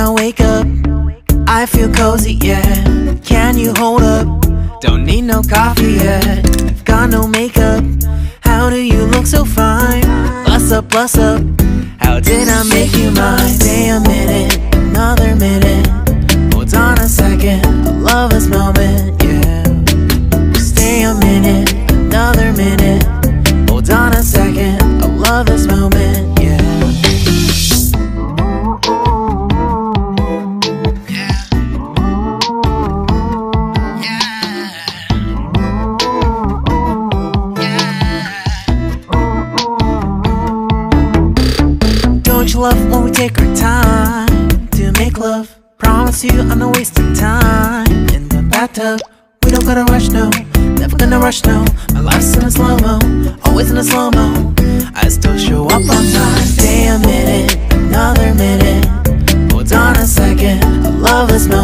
I wake up, I feel cozy, yeah. Can you hold up? Don't need no coffee yet. I've got no makeup. How do you look so fine? Bust up, bust up. How did I make you mine? Stay a minute, another minute. Hold on a second, I love this moment, yeah. Stay a minute, another minute. Hold on a second, I love this moment, yeah. Don't you love when we take our time to make love? Promise you I'm not wasting time in the bathtub. We don't gotta rush, no. Never gonna rush, no. My life's in a slow-mo, always in a slow-mo. I still show up on time. Stay a minute, another minute. Hold on a second, I love this moment.